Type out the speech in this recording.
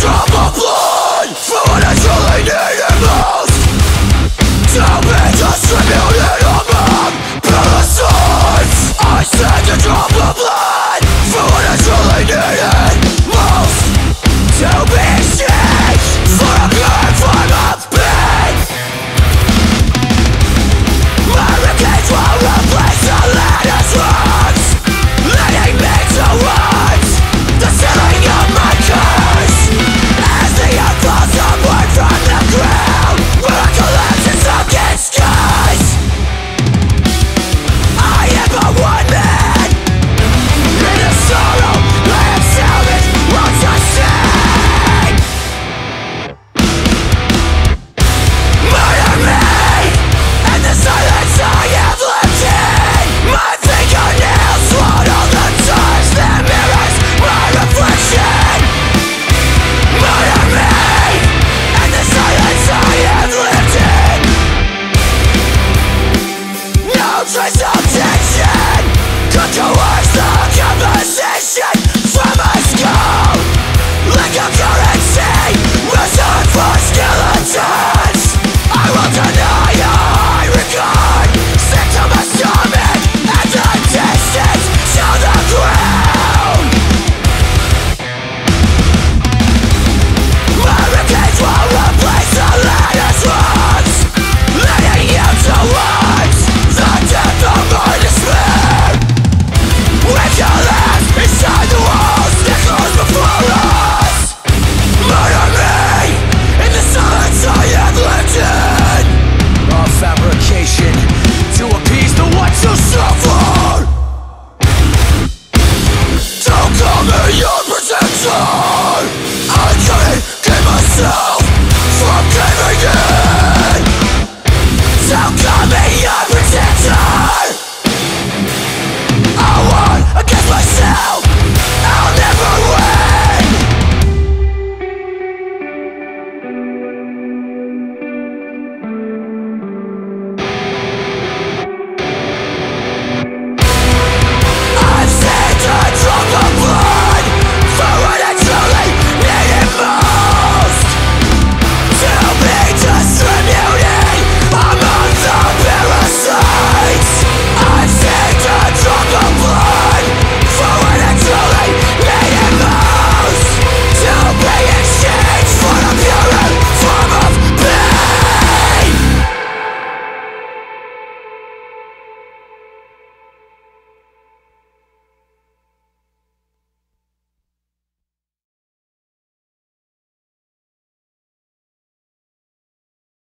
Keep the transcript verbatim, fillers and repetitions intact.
drop of blood for what I truly needed most. To be distributed among parasites. I send a drop of blood for what I truly needed most. To be exchanged for a good form of pain. My ribcage will replace the lattice words, leading me towards the ceiling of my curse. As the earth falls upward from the ground, where I collapse in sunken skies. I am but one man. In the sorrow I am salvaged, won't sustain. Murder me, and the silence I have lived in. My fingernails swallow the touch that mirrors my reflection. Murder me, and the silence I have lived in. No trace of tension could coerce the conversation from my skull. Like a currency, reserved for skeleton.